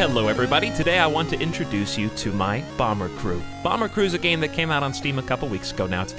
Hello everybody, today I want to introduce you to my Bomber Crew. Bomber Crew is a game that came out on Steam a couple weeks ago now. It's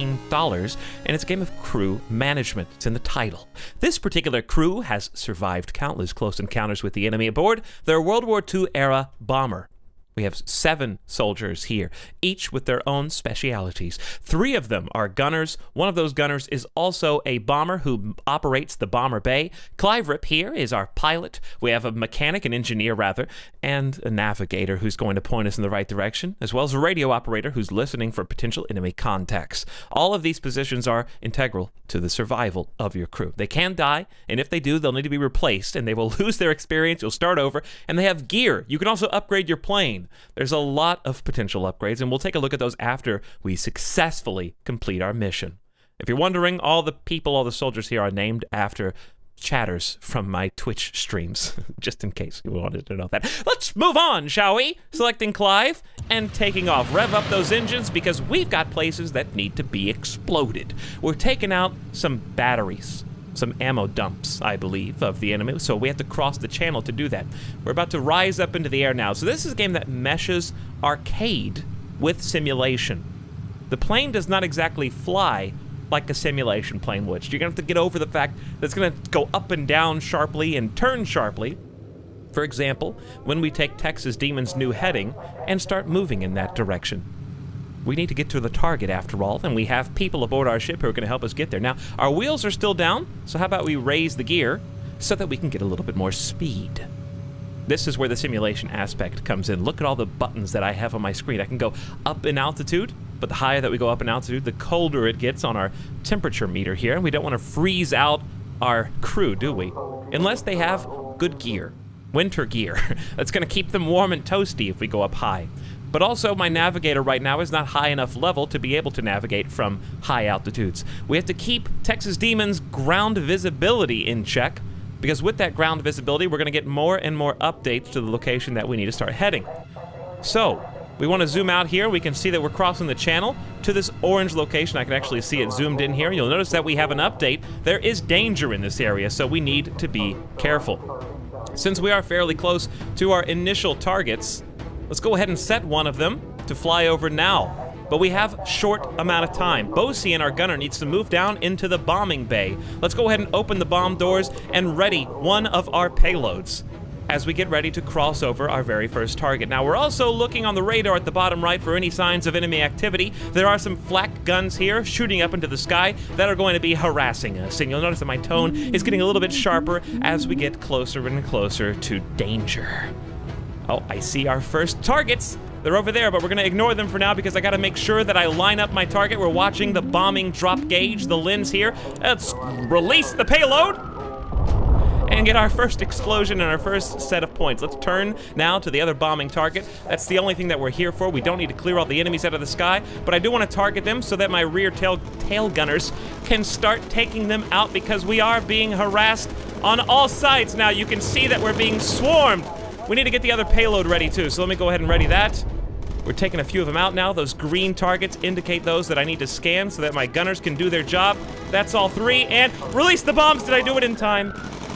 $15, and it's a game of crew management. It's in the title. This particular crew has survived countless close encounters with the enemy aboard their World War II era bomber. We have 7 soldiers here, each with their own specialities. 3 of them are gunners. One of those gunners is also a bomber who operates the bomber bay. Clive Rip here is our pilot. We have a mechanic, an engineer rather, and a navigator who's going to point us in the right direction, as well as a radio operator who's listening for potential enemy contacts. All of these positions are integral to the survival of your crew. They can die, and if they do, they'll need to be replaced, and they will lose their experience. You'll start over, and they have gear. You can also upgrade your plane. There's a lot of potential upgrades, and we'll take a look at those after we successfully complete our mission. If you're wondering, all the soldiers here are named after chatters from my Twitch streams, just in case you wanted to know that. Let's move on, shall we? Selecting Clive and taking off. Rev up those engines because we've got places that need to be exploded. We're taking out some batteries. Some ammo dumps, I believe, of the enemy, so we have to cross the channel to do that. We're about to rise up into the air now. So this is a game that meshes arcade with simulation. The plane does not exactly fly like a simulation plane would. You're gonna have to get over the fact that it's gonna go up and down sharply and turn sharply. For example, when we take Texas Demon's new heading and start moving in that direction. We need to get to the target after all, and we have people aboard our ship who are going to help us get there. Now, our wheels are still down, so how about we raise the gear so that we can get a little bit more speed. This is where the simulation aspect comes in. Look at all the buttons that I have on my screen. I can go up in altitude, but the higher that we go up in altitude, the colder it gets on our temperature meter here, and we don't want to freeze out our crew, do we? Unless they have good gear, winter gear. That's going to keep them warm and toasty if we go up high. But also, my navigator right now is not high enough level to be able to navigate from high altitudes. We have to keep Texas Demon's ground visibility in check, because with that ground visibility, we're going to get more and more updates to the location that we need to start heading. So, we want to zoom out here. We can see that we're crossing the channel to this orange location. I can actually see it zoomed in here. You'll notice that we have an update. There is danger in this area, so we need to be careful. Since we are fairly close to our initial targets, let's go ahead and set one of them to fly over now. But we have a short amount of time. Bosian, our gunner, needs to move down into the bombing bay. Let's go ahead and open the bomb doors and ready one of our payloads as we get ready to cross over our very first target. Now, we're also looking on the radar at the bottom right for any signs of enemy activity. There are some flak guns here shooting up into the sky that are going to be harassing us. And you'll notice that my tone is getting a little bit sharper as we get closer and closer to danger. Oh, I see our first targets. They're over there, but we're gonna ignore them for now because I gotta make sure that I line up my target. We're watching the bombing drop gauge, the lens here. Let's release the payload and get our first explosion and our first set of points. Let's turn now to the other bombing target. That's the only thing that we're here for. We don't need to clear all the enemies out of the sky, but I do want to target them so that my rear tail gunners can start taking them out because we are being harassed on all sides. Now you can see that we're being swarmed. We need to get the other payload ready too, so let me go ahead and ready that. We're taking a few of them out now. Those green targets indicate those that I need to scan so that my gunners can do their job. That's all 3, and release the bombs! Did I do it in time?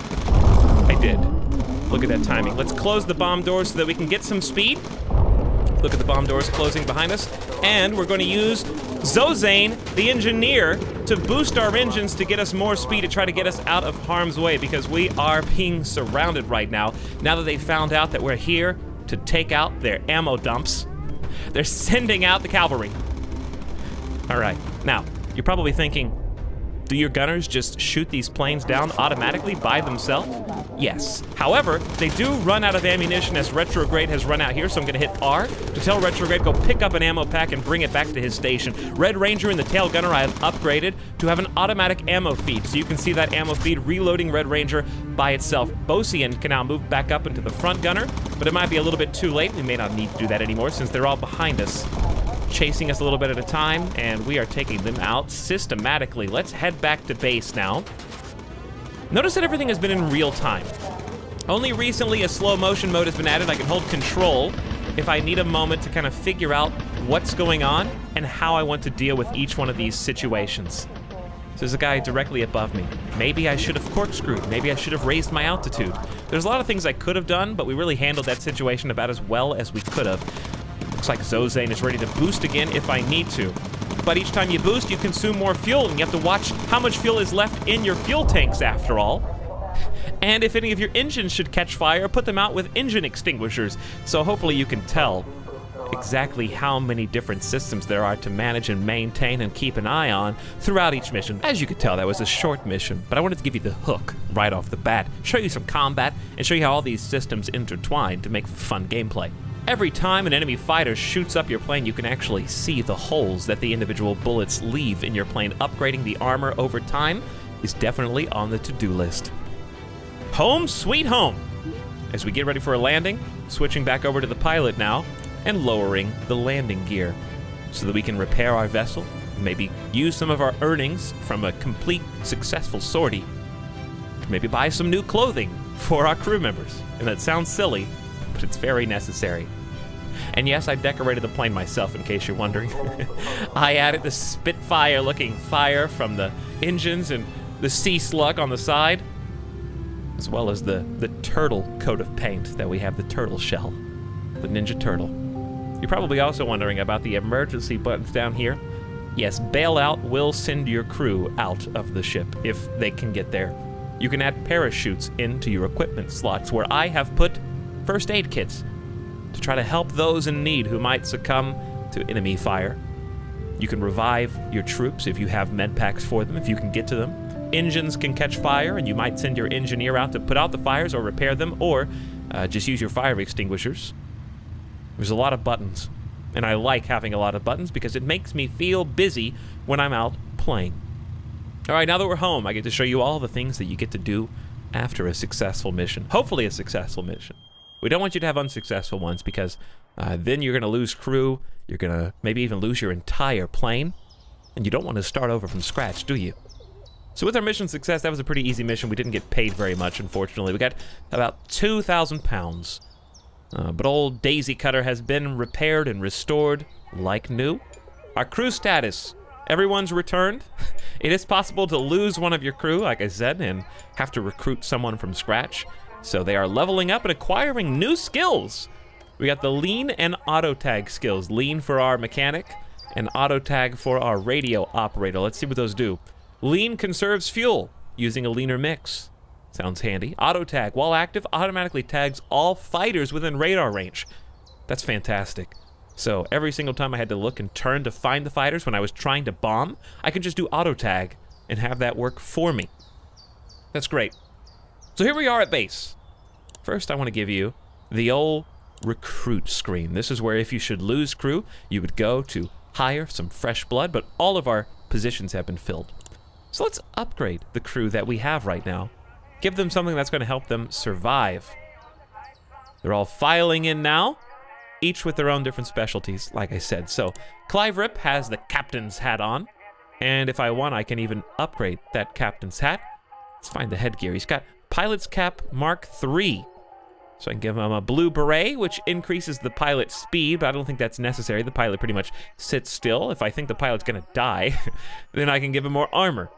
I did. Look at that timing. Let's close the bomb doors so that we can get some speed. Look at the bomb doors closing behind us. And we're going to use Zozane, the engineer, to boost our engines to get us more speed to try to get us out of harm's way because we are being surrounded right now. Now that they found out that we're here to take out their ammo dumps, they're sending out the cavalry. All right, now, you're probably thinking, do your gunners just shoot these planes down automatically by themselves? Yes. However, they do run out of ammunition as Retrograde has run out here, so I'm gonna hit R to tell Retrograde go pick up an ammo pack and bring it back to his station. Red Ranger and the tail gunner I have upgraded to have an automatic ammo feed, so you can see that ammo feed reloading Red Ranger by itself. Bosian can now move back up into the front gunner, but it might be a little bit too late. We may not need to do that anymore since they're all behind us, chasing us a little bit at a time, and we are taking them out systematically. Let's head back to base now. Notice that everything has been in real time. Only recently a slow motion mode has been added. I can hold control if I need a moment to kind of figure out what's going on and how I want to deal with each one of these situations. So there's a guy directly above me. Maybe I should have corkscrewed. Maybe I should have raised my altitude. There's a lot of things I could have done, but we really handled that situation about as well as we could have. Looks like Zozane is ready to boost again if I need to. But each time you boost, you consume more fuel, and you have to watch how much fuel is left in your fuel tanks after all. And if any of your engines should catch fire, put them out with engine extinguishers. So hopefully you can tell exactly how many different systems there are to manage and maintain and keep an eye on throughout each mission. As you could tell, that was a short mission, but I wanted to give you the hook right off the bat, show you some combat, and show you how all these systems intertwine to make fun gameplay. Every time an enemy fighter shoots up your plane, you can actually see the holes that the individual bullets leave in your plane. Upgrading the armor over time is definitely on the to-do list. Home sweet home! As we get ready for a landing, switching back over to the pilot now, and lowering the landing gear so that we can repair our vessel, and maybe use some of our earnings from a complete successful sortie to maybe buy some new clothing for our crew members. And that sounds silly, but it's very necessary. And yes, I decorated the plane myself, in case you're wondering. I added the Spitfire-looking fire from the engines and the Sea Slug on the side, as well as the turtle coat of paint that we have, the turtle shell, the Ninja Turtle. You're probably also wondering about the emergency buttons down here. Yes, bailout will send your crew out of the ship if they can get there. You can add parachutes into your equipment slots, where I have put first aid kits to try to help those in need who might succumb to enemy fire. You can revive your troops if you have med packs for them, if you can get to them. Engines can catch fire, and you might send your engineer out to put out the fires or repair them, or just use your fire extinguishers. There's a lot of buttons, and I like having a lot of buttons because it makes me feel busy when I'm out playing. All right, now that we're home, I get to show you all the things that you get to do after a successful mission. Hopefully a successful mission. We don't want you to have unsuccessful ones, because then you're going to lose crew, you're going to maybe even lose your entire plane, and you don't want to start over from scratch, do you? So with our mission success, that was a pretty easy mission. We didn't get paid very much, unfortunately. We got about 2,000 pounds. But old Daisy Cutter has been repaired and restored like new. Our crew status, everyone's returned. It is possible to lose one of your crew, like I said, and have to recruit someone from scratch. So they are leveling up and acquiring new skills. We got the lean and auto tag skills. Lean for our mechanic and auto tag for our radio operator. Let's see what those do. Lean conserves fuel using a leaner mix. Sounds handy. Auto tag, while active, automatically tags all fighters within radar range. That's fantastic. So every single time I had to look and turn to find the fighters when I was trying to bomb, I could just do auto tag and have that work for me. That's great. So here we are at base. First, I want to give you the old recruit screen. This is where if you should lose crew, you would go to hire some fresh blood, but all of our positions have been filled. So let's upgrade the crew that we have right now. Give them something that's going to help them survive. They're all filing in now, each with their own different specialties, like I said. So Clive Rip has the captain's hat on, and if I want, I can even upgrade that captain's hat. Let's find the headgear. He's got Pilot's Cap Mark III. So I can give him a blue beret, which increases the pilot's speed, but I don't think that's necessary. The pilot pretty much sits still. If I think the pilot's gonna die, then I can give him more armor.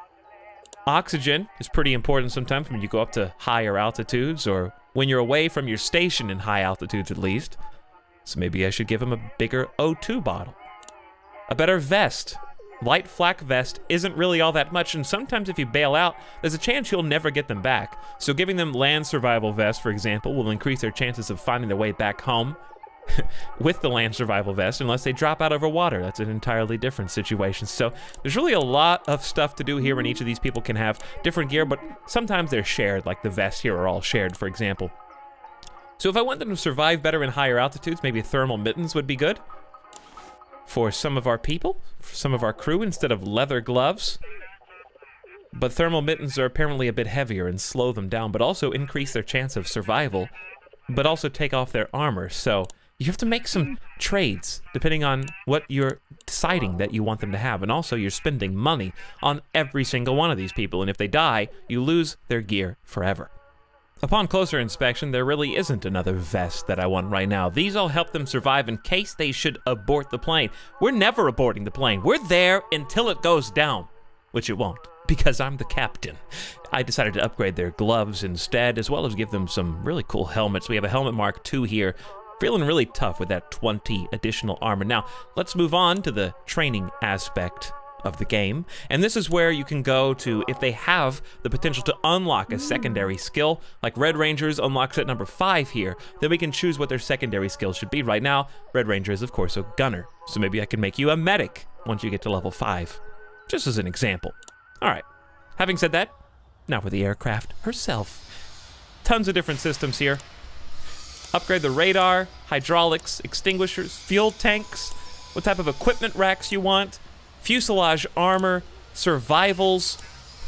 Oxygen is pretty important sometimes when you go up to higher altitudes, or when you're away from your station in high altitudes at least. So maybe I should give him a bigger O2 bottle. A better vest. Light flak vest isn't really all that much, and sometimes if you bail out, there's a chance you'll never get them back. So giving them land survival vest, for example, will increase their chances of finding their way back home with the land survival vest, unless they drop out over water. That's an entirely different situation. So there's really a lot of stuff to do here, and each of these people can have different gear, but sometimes they're shared, like the vests here are all shared, for example. So if I want them to survive better in higher altitudes, maybe thermal mittens would be good for some of our people, for some of our crew, instead of leather gloves. But thermal mittens are apparently a bit heavier and slow them down, but also increase their chance of survival, but also take off their armor. So you have to make some trades depending on what you're deciding that you want them to have. And also you're spending money on every single one of these people. And if they die, you lose their gear forever. Upon closer inspection, there really isn't another vest that I want right now. These all help them survive in case they should abort the plane. We're never aborting the plane. We're there until it goes down. which it won't, because I'm the captain. I decided to upgrade their gloves instead, as well as give them some really cool helmets. We have a helmet Mark II here, feeling really tough with that 20 additional armor. Now, let's move on to the training aspect of the game, and this is where you can go to if they have the potential to unlock a secondary skill, like Red Rangers unlocks at number 5 here, then we can choose what their secondary skill should be. Right now, Red Ranger is of course a gunner, so maybe I can make you a medic once you get to level 5, just as an example. All right, having said that, now for the aircraft herself. Tons of different systems here. Upgrade the radar, hydraulics, extinguishers, fuel tanks, what type of equipment racks you want, fuselage armor, survivals,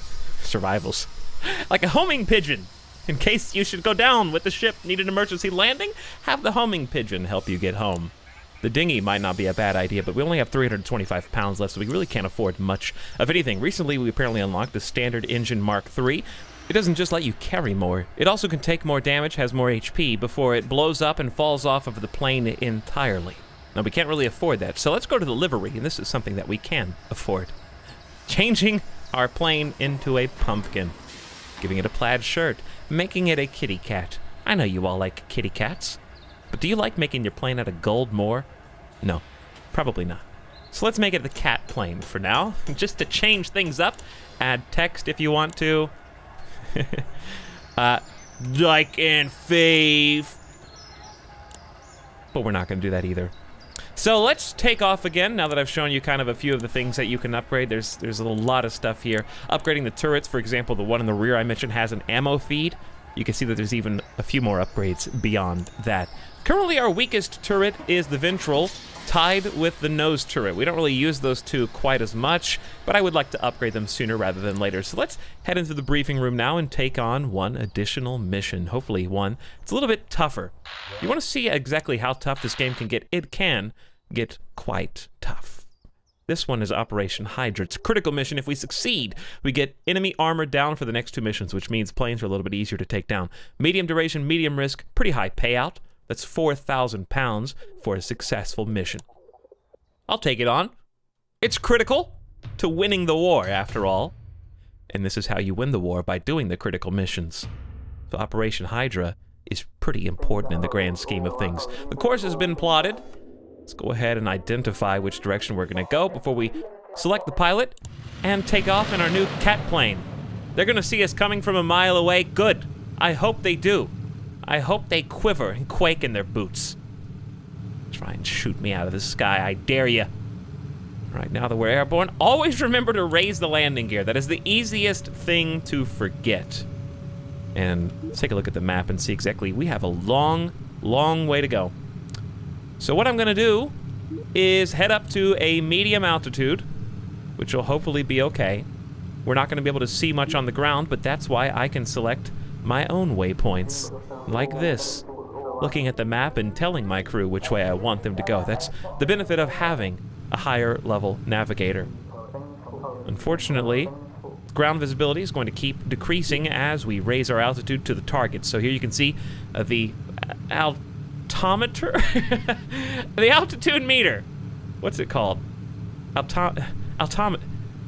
like a homing pigeon. In case you should go down with the ship, need an emergency landing, have the homing pigeon help you get home. The dinghy might not be a bad idea, but we only have 325 pounds left, so we really can't afford much of anything. Recently, we apparently unlocked the standard engine Mark III. It doesn't just let you carry more, it also can take more damage, has more HP, before it blows up and falls off of the plane entirely. Now, we can't really afford that, so let's go to the livery, and this is something that we can afford. Changing our plane into a pumpkin, giving it a plaid shirt, making it a kitty cat. I know you all like kitty cats, but do you like making your plane out of gold more? No, probably not. So let's make it the cat plane for now, just to change things up. Add text if you want to. Like and fave. But we're not going to do that either. So let's take off again, now that I've shown you kind of a few of the things that you can upgrade. There's a lot of stuff here. Upgrading the turrets, for example, the one in the rear I mentioned has an ammo feed. You can see that there's even a few more upgrades beyond that. Currently, our weakest turret is the ventral, tied with the nose turret. We don't really use those two quite as much, but I would like to upgrade them sooner rather than later. So let's head into the briefing room now and take on one additional mission. Hopefully one. It's a little bit tougher. You want to see exactly how tough this game can get? It can get quite tough. This one is Operation Hydra. It's a critical mission. If we succeed, we get enemy armor down for the next 2 missions, which means planes are a little bit easier to take down. Medium duration, medium risk, pretty high payout. That's 4,000 pounds for a successful mission. I'll take it on. It's critical to winning the war, after all. And this is how you win the war, by doing the critical missions. So Operation Hydra is pretty important in the grand scheme of things. The course has been plotted. Let's go ahead and identify which direction we're gonna go before we select the pilot and take off in our new cat plane. They're gonna see us coming from a mile away. Good. I hope they do. I hope they quiver and quake in their boots. Try and shoot me out of the sky, I dare you. All right, now that we're airborne, always remember to raise the landing gear. That is the easiest thing to forget. And let's take a look at the map and see exactly. We have a long, long way to go. So what I'm gonna do is head up to a medium altitude, which will hopefully be okay. We're not gonna be able to see much on the ground, but that's why I can select my own waypoints, like this. Looking at the map and telling my crew which way I want them to go. That's the benefit of having a higher level navigator. Unfortunately, ground visibility is going to keep decreasing as we raise our altitude to the target. So here you can see the altimeter? The altitude meter. What's it called? Altimeter.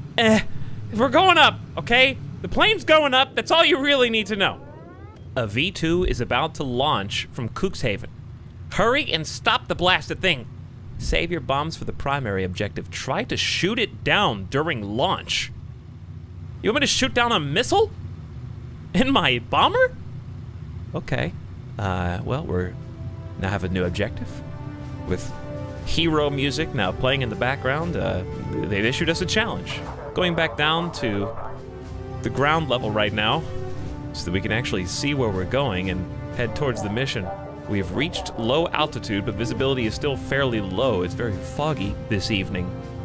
We're going up, okay? The plane's going up. That's all you really need to know. A V2 is about to launch from Cuxhaven. Hurry and stop the blasted thing. Save your bombs for the primary objective. Try to shoot it down during launch. You want me to shoot down a missile? In my bomber? Okay. Well, we're now have a new objective. With hero music now playing in the background, they've issued us a challenge. Going back down to the ground level right now, so that we can actually see where we're going and head towards the mission. We have reached low altitude, but visibility is still fairly low. It's very foggy this evening.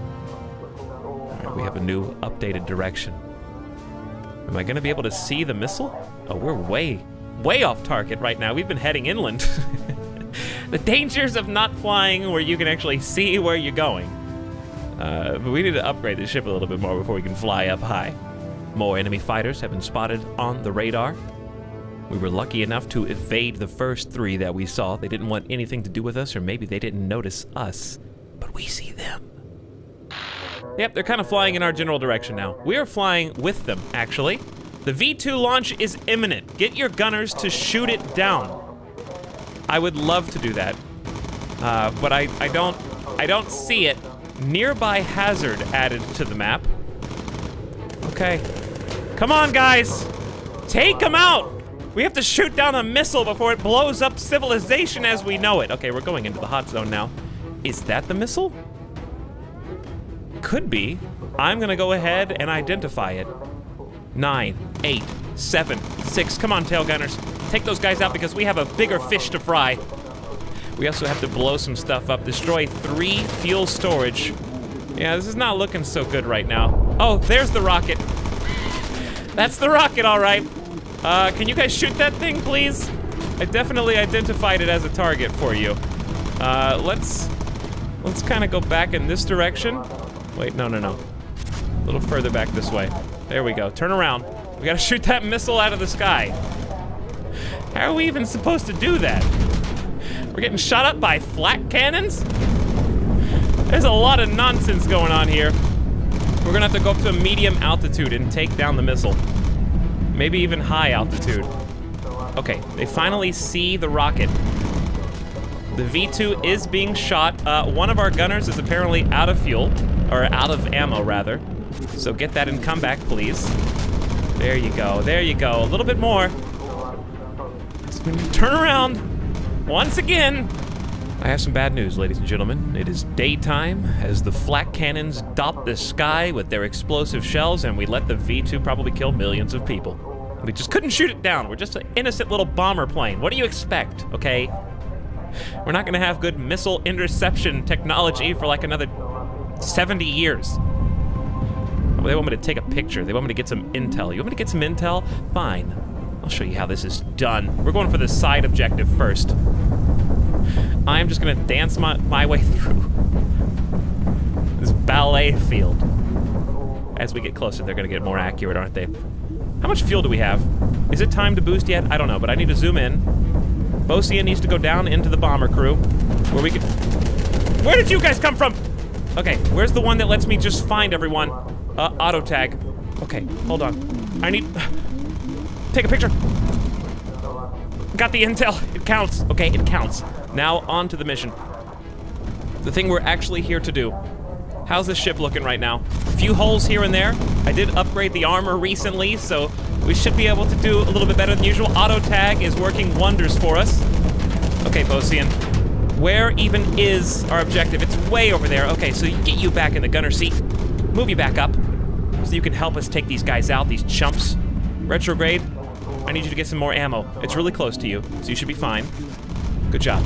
All right, we have a new updated direction. Am I gonna be able to see the missile? Oh, we're way off target right now. We've been heading inland. The dangers of not flying where you can actually see where you're going. But we need to upgrade the ship a little bit more before we can fly up high. More enemy fighters have been spotted on the radar. We were lucky enough to evade the first 3 that we saw. They didn't want anything to do with us, or maybe they didn't notice us, but we see them. Yep, they're kind of flying in our general direction now. We are flying with them, actually. The V2 launch is imminent. Get your gunners to shoot it down. I would love to do that, but I don't see it. Nearby hazard added to the map. Okay, come on, guys, take them out. We have to shoot down a missile before it blows up civilization as we know it. Okay, we're going into the hot zone now. Is that the missile? Could be. I'm gonna go ahead and identify it. 9, 8, 7, 6. Come on, tail gunners. Take those guys out because we have a bigger fish to fry. We also have to blow some stuff up. Destroy 3 fuel storage. Yeah, this is not looking so good right now. Oh, there's the rocket. That's the rocket, all right. Can you guys shoot that thing, please? I definitely identified it as a target for you. Let's kind of go back in this direction. Wait, no. A little further back this way. There we go, turn around. We gotta shoot that missile out of the sky. How are we even supposed to do that? We're getting shot up by flak cannons? There's a lot of nonsense going on here. We're gonna have to go up to a medium altitude and take down the missile. Maybe even high altitude. Okay, they finally see the rocket. The V2 is being shot. One of our gunners is apparently out of fuel, or out of ammo rather. So get that and come back, please. There you go, there you go. A little bit more. Turn around once again. I have some bad news, ladies and gentlemen. It is daytime as the flak cannons dot the sky with their explosive shells, and we let the V2 probably kill millions of people. We just couldn't shoot it down. We're just an innocent little bomber plane. What do you expect, okay? We're not gonna have good missile interception technology for like another 70 years. Oh, they want me to take a picture. They want me to get some intel. You want me to get some intel? Fine. I'll show you how this is done. We're going for the side objective first. I'm just gonna dance my way through this ballet field. As we get closer, they're gonna get more accurate, aren't they? How much fuel do we have? Is it time to boost yet? I don't know, but I need to zoom in. Bosia needs to go down into the bomber crew, where we can... Where did you guys come from? Okay, where's the one that lets me just find everyone? Auto tag. Okay, hold on. I need... Take a picture. Got the intel. It counts. Okay, it counts. Now, on to the mission. The thing we're actually here to do. How's this ship looking right now? A few holes here and there. I did upgrade the armor recently, so we should be able to do a little bit better than usual. Auto tag is working wonders for us. Okay, Bosian. Where even is our objective? It's way over there. Okay, so get you back in the gunner seat. Move you back up so you can help us take these guys out, these chumps. Retrograde, I need you to get some more ammo. It's really close to you, so you should be fine. Good job.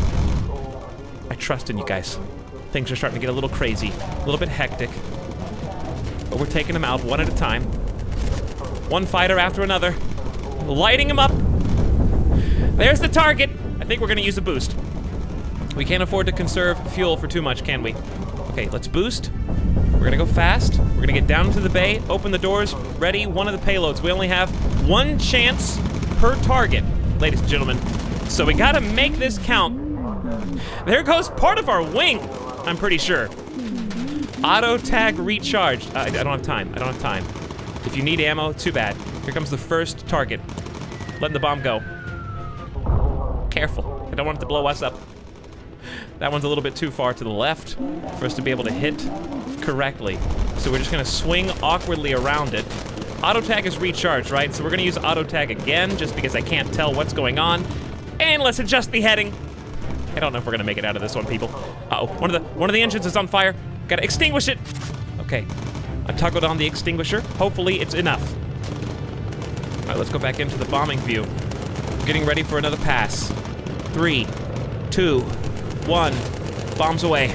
I trust in you guys. Things are starting to get a little crazy, a little bit hectic. But we're taking them out one at a time. One fighter after another. Lighting them up. There's the target. I think we're gonna use a boost. We can't afford to conserve fuel for too much, can we? Okay, let's boost. We're gonna go fast. We're gonna get down into the bay, open the doors, ready, one of the payloads. We only have one chance per target, ladies and gentlemen. So we gotta make this count. There goes part of our wing, I'm pretty sure. Auto tag recharged. I don't have time, I don't have time. If you need ammo, too bad. Here comes the first target. Letting the bomb go. Careful, I don't want it to blow us up. That one's a little bit too far to the left for us to be able to hit correctly. So we're just gonna swing awkwardly around it. Auto tag is recharged, right? So we're gonna use auto tag again just because I can't tell what's going on. And let's adjust the heading. I don't know if we're gonna make it out of this one, people. Uh-oh, one of the engines is on fire. Gotta extinguish it. Okay, I toggled on the extinguisher. Hopefully it's enough. All right, let's go back into the bombing view. Getting ready for another pass. 3, 2, 1, bombs away.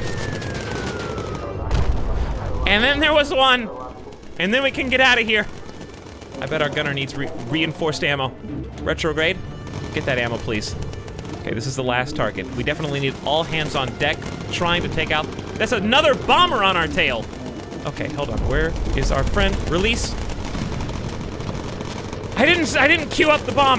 And then there was one. And then we can get out of here. I bet our gunner needs reinforced ammo. Retrograde, get that ammo, please. Okay, this is the last target. We definitely need all hands on deck trying to take out... That's another bomber on our tail. Okay, hold on. Where is our friend? Release. I didn't queue up the bomb.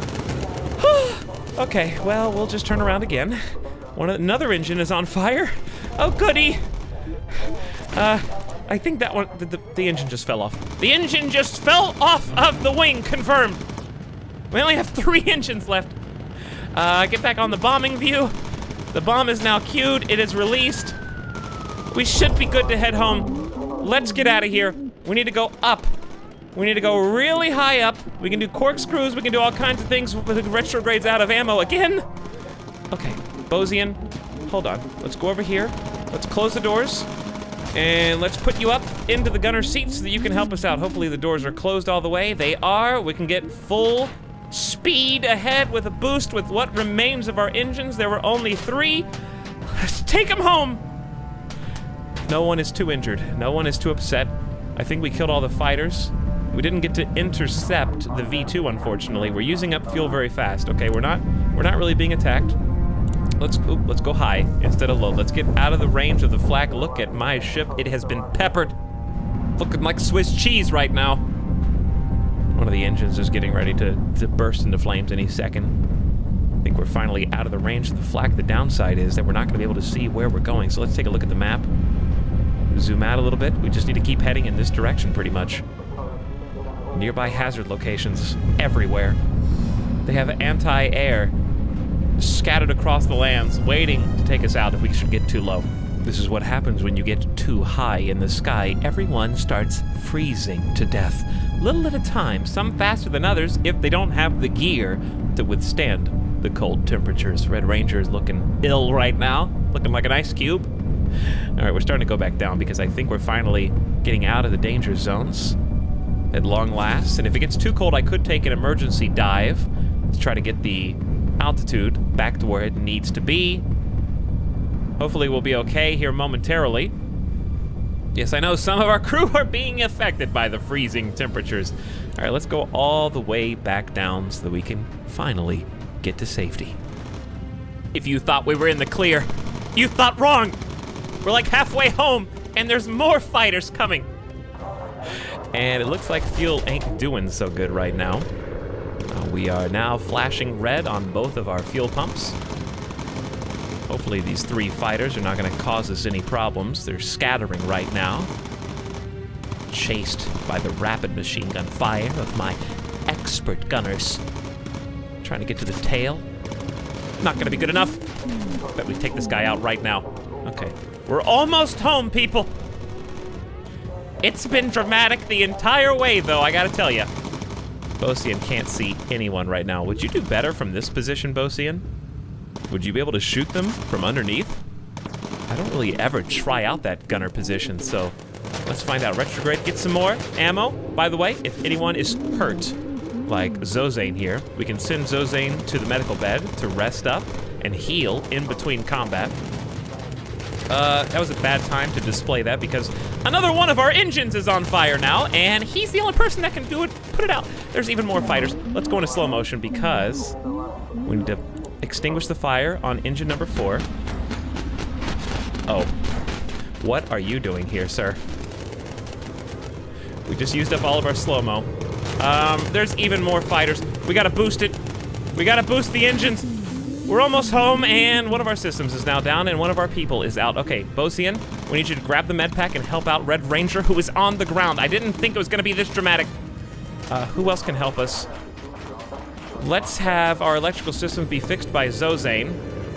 Okay, well, we'll just turn around again. Another engine is on fire. Oh, goody. I think that one, the engine just fell off. The engine just fell off of the wing, confirmed. We only have 3 engines left. Get back on the bombing view. The bomb is now queued, it is released. We should be good to head home. Let's get out of here. We need to go up. We need to go really high up. We can do corkscrews, we can do all kinds of things with the retrogrades out of ammo again. Okay, Bosian, hold on. Let's go over here. Let's close the doors. And let's put you up into the gunner seat so that you can help us out. Hopefully the doors are closed all the way. They are. We can get full speed ahead with a boost with what remains of our engines. There were only 3. Let's take them home. No one is too injured. No one is too upset. I think we killed all the fighters. We didn't get to intercept the V2, unfortunately. We're using up fuel very fast. Okay, we're not really being attacked. Let's go high instead of low. Let's get out of the range of the flak. Look at my ship. It has been peppered. Looking like Swiss cheese right now. One of the engines is getting ready to burst into flames any second. I think we're finally out of the range of the flak. The downside is that we're not going to be able to see where we're going. So let's take a look at the map. Zoom out a little bit. We just need to keep heading in this direction pretty much. Nearby hazard locations everywhere. They have anti-air scattered across the lands, waiting to take us out if we should get too low. This is what happens when you get too high in the sky. Everyone starts freezing to death. Little at a time, some faster than others if they don't have the gear to withstand the cold temperatures. Red Ranger is looking ill right now, looking like an ice cube. All right, we're starting to go back down because I think we're finally getting out of the danger zones at long last. And if it gets too cold, I could take an emergency dive to try to get the altitude back to where it needs to be. Hopefully we'll be okay here momentarily. Yes, I know some of our crew are being affected by the freezing temperatures. All right, let's go all the way back down so that we can finally get to safety. If you thought we were in the clear, you thought wrong. We're like halfway home, and there's more fighters coming. And it looks like fuel ain't doing so good right now. We are now flashing red on both of our fuel pumps. Hopefully these 3 fighters are not going to cause us any problems. They're scattering right now. Chased by the rapid machine gun fire of my expert gunners. Trying to get to the tail. Not going to be good enough. Bet we take this guy out right now. Okay. We're almost home, people. It's been dramatic the entire way, though, I gotta tell you. Bosian can't see anyone right now. Would you do better from this position, Bosian? Would you be able to shoot them from underneath? I don't really ever try out that gunner position, so let's find out. Retrograde, get some more ammo. By the way, if anyone is hurt, like Zozane here, we can send Zozane to the medical bed to rest up and heal in between combat. That was a bad time to display that because another one of our engines is on fire now, and he's the only person that can do it. Put it out. There's even more fighters. Let's go into slow motion because we need to extinguish the fire on engine number 4. Oh. What are you doing here, sir? We just used up all of our slow-mo. There's even more fighters. We gotta boost it. We gotta boost the engines. We're almost home, and one of our systems is now down, and one of our people is out. Okay, Bosian, we need you to grab the med pack and help out Red Ranger, who is on the ground. I didn't think it was gonna be this dramatic. Who else can help us? Let's have our electrical systems be fixed by Zozane.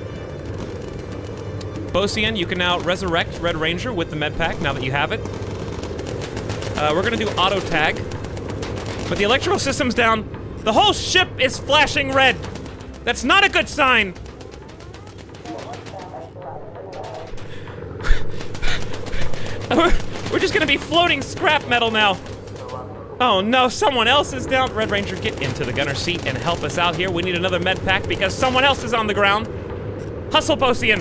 Bosian, you can now resurrect Red Ranger with the med pack now that you have it. We're gonna do auto tag, but the electrical system's down. The whole ship is flashing red. That's not a good sign. We're just gonna be floating scrap metal now. Oh no, someone else is down. Red Ranger, get into the gunner seat and help us out here. We need another med pack because someone else is on the ground. Hustle, Bosian.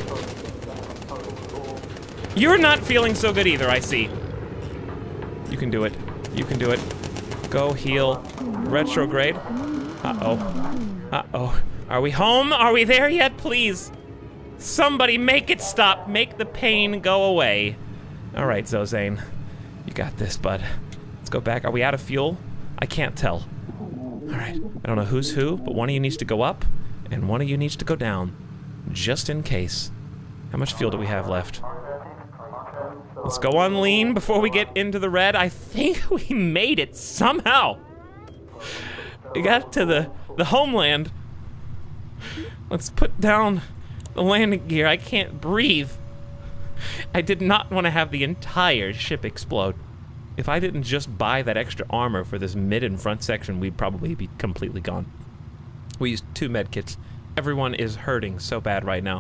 You're not feeling so good either, I see. You can do it. You can do it. Go heal. Retrograde. Uh-oh. Uh-oh. Are we home? Are we there yet? Please. Somebody make it stop. Make the pain go away. All right, Zozane. You got this, bud. Let's go back. Are we out of fuel? I can't tell. All right. I don't know who's who, but one of you needs to go up, and one of you needs to go down. Just in case. How much fuel do we have left? Let's go on lean before we get into the red. I think we made it somehow. We got to the homeland. Let's put down the landing gear. I can't breathe. I did not want to have the entire ship explode. If I didn't just buy that extra armor for this mid and front section, we'd probably be completely gone. We used 2 med kits. Everyone is hurting so bad right now.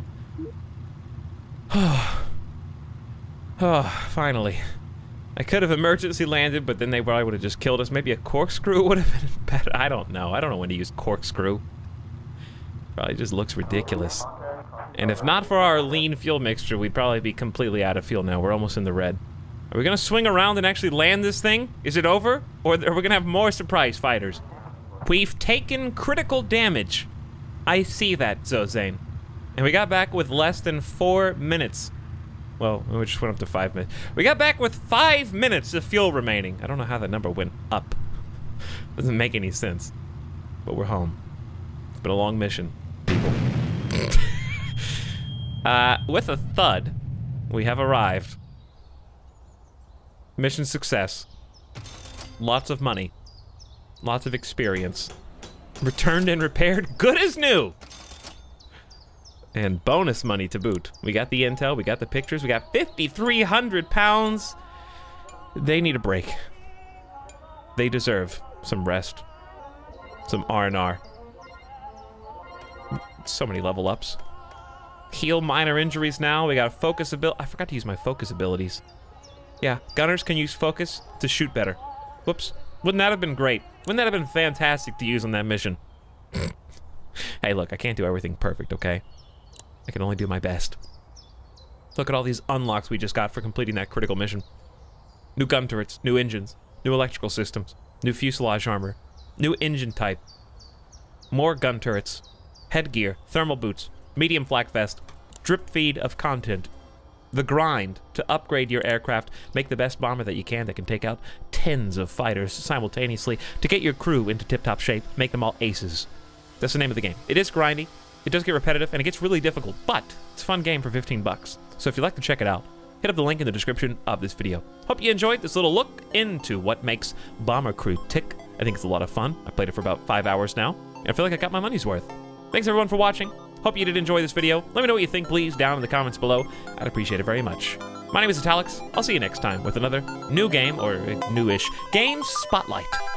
Oh, finally. I could have emergency landed, but then they probably would have just killed us. Maybe a corkscrew would have been better. I don't know. I don't know when to use corkscrew. Probably just looks ridiculous. And if not for our lean fuel mixture, we'd probably be completely out of fuel now. We're almost in the red. Are we gonna swing around and actually land this thing? Is it over? Or are we gonna have more surprise fighters? We've taken critical damage. I see that, Zozane. And we got back with less than 4 minutes. Well, we just went up to 5 minutes. We got back with 5 minutes of fuel remaining. I don't know how the number went up. Doesn't make any sense. But we're home. It's been a long mission, people. With a thud, we have arrived. Mission success. Lots of money. Lots of experience. Returned and repaired, good as new! And bonus money to boot. We got the intel, we got the pictures, we got 5,300 pounds. They need a break. They deserve some rest. Some R&R. So many level ups. Heal minor injuries now. We got a focus ability. I forgot to use my focus abilities. Yeah, gunners can use focus to shoot better. Whoops. Wouldn't that have been great? Wouldn't that have been fantastic to use on that mission? Hey, look, I can't do everything perfect, okay? I can only do my best. Look at all these unlocks we just got for completing that critical mission. New gun turrets, new engines, new electrical systems, new fuselage armor, new engine type, more gun turrets, headgear, thermal boots, medium flak vest, drip feed of content, the grind to upgrade your aircraft, make the best bomber that you can that can take out tens of fighters simultaneously to get your crew into tip-top shape, make them all aces. That's the name of the game. It is grindy, it does get repetitive, and it gets really difficult, but it's a fun game for 15 bucks. So if you'd like to check it out, hit up the link in the description of this video. Hope you enjoyed this little look into what makes Bomber Crew tick. I think it's a lot of fun. I played it for about 5 hours now, and I feel like I got my money's worth. Thanks everyone for watching. Hope you did enjoy this video. Let me know what you think, please, down in the comments below. I'd appreciate it very much. My name is Etalyx. I'll see you next time with another new game, or newish game spotlight.